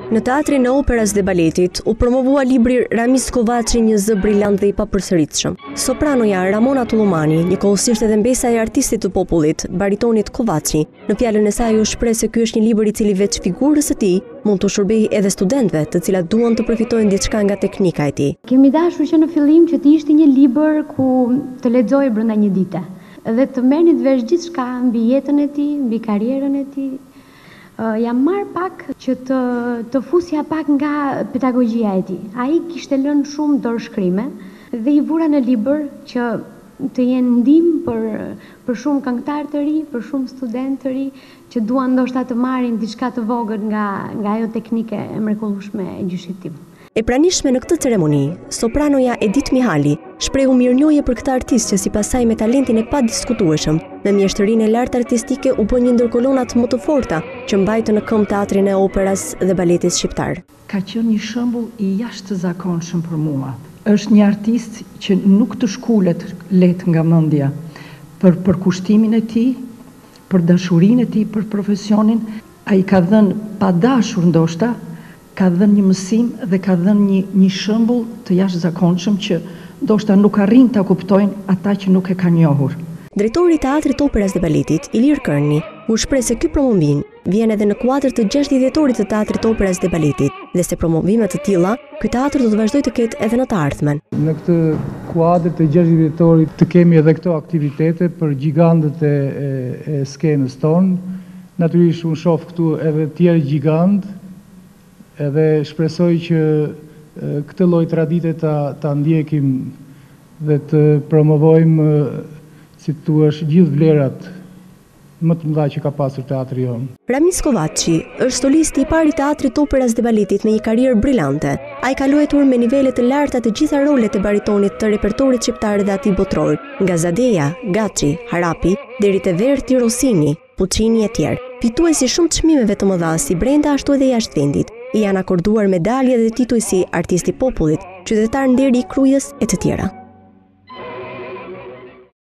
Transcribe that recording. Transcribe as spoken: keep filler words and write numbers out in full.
Në Teatrin e Operës dhe Baletit u promovua libri Ramis Kovaçi, një zë brillant dhe i papërsëritshëm. Sopranoja Ramona Tullumani, njëkohësisht edhe mbesa e artistit të popullit, baritonit Kovaçi, në fjalën e saj u shpreh se ky është një libër i cili veç figurës së tij mund të shërbejë edhe studentëve, të cilat duan të përfitojnë diçka nga teknika e tij. Kemi dashur që në fillim që të ishte një libër ku të lexojë brenda një dite dhe të merrni vesh gjithçka mbi jetën e tij, mbi karrierën e tij. Uh, jam marrë pak që të, të fusja pak nga pedagogjia e tij. Ai kishte lënë shumë dorëshkrime dhe i vura në libër që të jenë ndihmë për, për shumë këngëtar të ri, për shumë student të ri që duan ndoshta të marrin diçka të vogël nga, nga ajo teknike e mrekullueshme e gjyshit tim. E pranishme në këtë ceremoni, sopranoja Edith Mihali shprehu mirënjohje për këtë artist që sipas saj me talentin e padiskutueshëm, me mjeshtërinë e lartë artistike u bë një ndër kolonat më të forta që mbajtën në këmbë Teatrin e Operës dhe Baletit shqiptar. Ka qenë një shembull i jashtëzakonshëm për mua. Është një artist që nuk të shkulet lehtë nga mendja për përkushtimin e tij, për dashurinë e tij për profesionin. Ai ka dhënë pa dashur ndoshta, ka dhënë një mësim dhe ka dhënë një, një shembull të jashtëzakonshëm që ndoshta nuk arrin ta kuptojnë ata që nuk e kanë njohur. Drejtori i Teatrit Operës dhe Baletit, Ilir Kërni, u shpreh se ky promovim vjen edhe në kuadër të gjashtëdhjetorit të Teatrit Operës dhe Baletit dhe se promovime të tilla ky teatr do të vazhdojë të ketë edhe në të ardhmen. Në këtë kuadër të gjashtëdhjetorit të kemi edhe këto aktivitete për gjigantët e, e, e skenës tonë. Natyrisht unë shoh këtu edhe tjerë gigantë, edhe shpresoj që e, këtë lloj tradite ta, ta ndjekim dhe të promovojmë, si thua, gjithë vlerat më të mëdha që ka pasur teatri jonë. Ramis Kovaçi është solisti i parë i Teatrit Operës dhe Baletit me një karrierë brillante. Ai ka luajtur me nivele të larta të gjitha rolet e baritonit të repertorit shqiptar dhe atij botror, nga Zadeja, Gaçi, Harapi, deri te Verdi, Rossini, Puccini e tjerë. Fituesi shumë çmimeve të mëdha si brenda ashtu edhe jashtë vendit. I janë akorduar medalje dhe tituj si artisti popullit, qytetar nderi i Krujës e të tjera.